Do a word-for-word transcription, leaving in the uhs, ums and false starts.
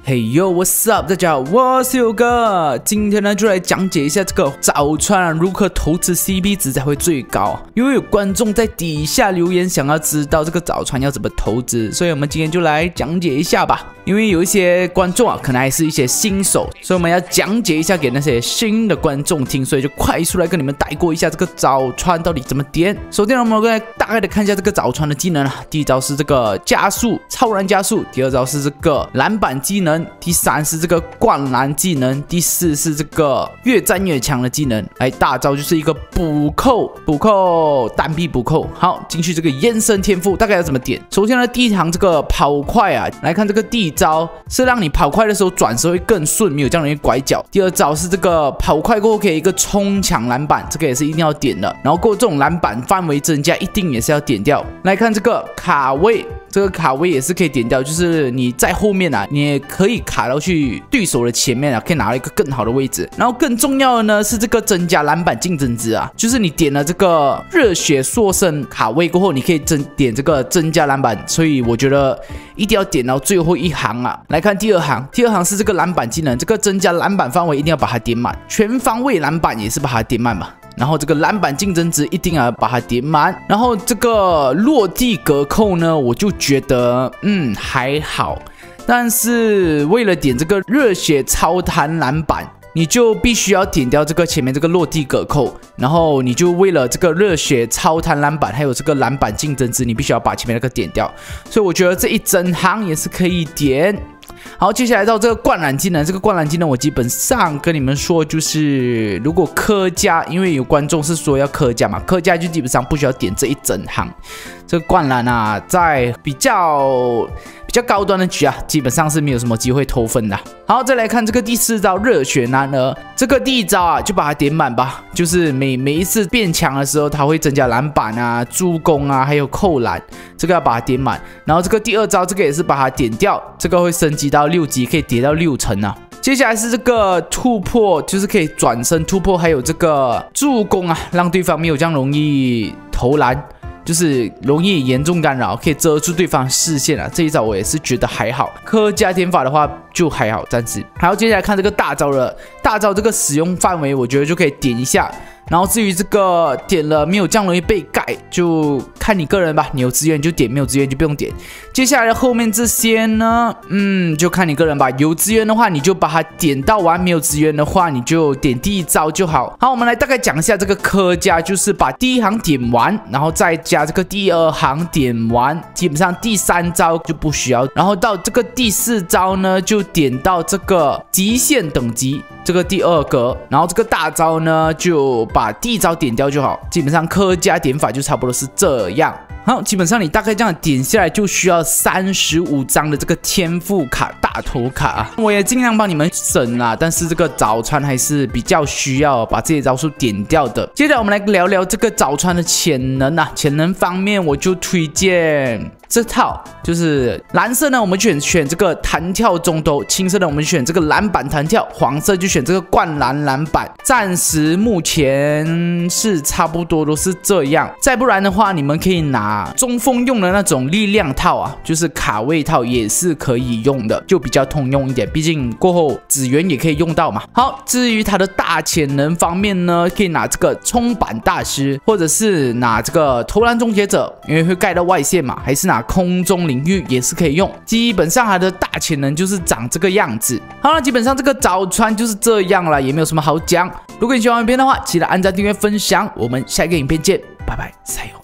Hey yo, what's up？ 大家好，我是佑哥。今天呢，就来讲解一下这个早川啊如何投资 C P 值才会最高。因为有观众在底下留言，想要知道这个早川要怎么投资，所以我们今天就来讲解一下吧。因为有一些观众啊，可能还是一些新手，所以我们要讲解一下给那些新的观众听，所以就快速来跟你们带过一下这个早川到底怎么点。首先，我们来大概的看一下这个早川的技能啊。第一招是这个加速，超燃加速；第二招是这个篮板技能；第三是这个灌篮技能；第四是这个越战越强的技能。来，大招就是一个补扣，补扣单臂补扣。好，进去这个延伸天赋大概要怎么点？首先呢，第一行这个跑快啊，来看这个第一招是让你跑快的时候转身会更顺，没有这样容易拐角。第二招是这个跑快过后可以一个冲抢篮板，这个也是一定要点的。然后过后这种篮板范围增加，一定也是要点掉。来看这个卡位。这个卡位也是可以点掉，就是你在后面啊，你也可以卡到去对手的前面啊，可以拿到一个更好的位置。然后更重要的呢是这个增加篮板竞争值啊，就是你点了这个热血塑身卡位过后，你可以增点这个增加篮板，所以我觉得一定要点到最后一行啊。来看第二行，第二行是这个篮板技能，这个增加篮板范围一定要把它点满，全方位篮板也是把它点满嘛。然后这个篮板竞争值一定要把它点满，然后这个落地隔扣呢，我就觉得嗯还好，但是为了点这个热血超弹篮板，你就必须要点掉这个前面这个落地隔扣，然后你就为了这个热血超弹篮板还有这个篮板竞争值，你必须要把前面那个点掉，所以我觉得这一整行也是可以点。好，接下来到这个灌篮技能，这个灌篮技能我基本上跟你们说，就是如果科加，因为有观众是说要科加嘛，科加就基本上不需要点这一整行。这个灌篮啊，在比较比较高端的局啊，基本上是没有什么机会偷分的。好，再来看这个第四招热血男儿，这个第一招啊就把它点满吧，就是每每一次变强的时候，它会增加篮板啊、助攻啊，还有扣篮，这个要把它点满。然后这个第二招，这个也是把它点掉，这个会升级到六级，可以叠到六成啊。接下来是这个突破，就是可以转身突破，还有这个助攻啊，让对方没有这样容易投篮。就是容易严重干扰，可以遮住对方视线啊。这一招我也是觉得还好，科加点法的话就还好，暂时。还有接下来看这个大招了，大招这个使用范围，我觉得就可以点一下。然后至于这个点了没有这样容易被盖，就看你个人吧。你有资源就点，没有资源就不用点。接下来后面这些呢，嗯，就看你个人吧。有资源的话，你就把它点到完；没有资源的话，你就点第一招就好。好，我们来大概讲一下这个科加，就是把第一行点完，然后再加这个第二行点完，基本上第三招就不需要。然后到这个第四招呢，就点到这个极限等级。这个第二格，然后这个大招呢，就把第一招点掉就好。基本上科加点法就差不多是这样。好，基本上你大概这样点下来，就需要三十五张的这个天赋卡大头卡啊。我也尽量帮你们省啦，但是这个早川还是比较需要把这些招数点掉的。接着我们来聊聊这个早川的潜能啊，潜能方面我就推荐这套，就是蓝色呢，我们选选这个弹跳中兜；青色呢，我们选这个篮板弹跳；黄色就选这个灌篮篮板。暂时目前是差不多都是这样，再不然的话，你们可以拿中锋用的那种力量套啊，就是卡位套也是可以用的，就比较通用一点。毕竟过后资源也可以用到嘛。好，至于它的大潜能方面呢，可以拿这个冲板大师，或者是拿这个投篮终结者，因为会盖到外线嘛，还是拿空中领域也是可以用。基本上它的大潜能就是长这个样子。好了，基本上这个早川就是这样了，也没有什么好讲。如果你喜欢影片的话，记得按赞、订阅、分享。我们下一个影片见，拜拜，加油！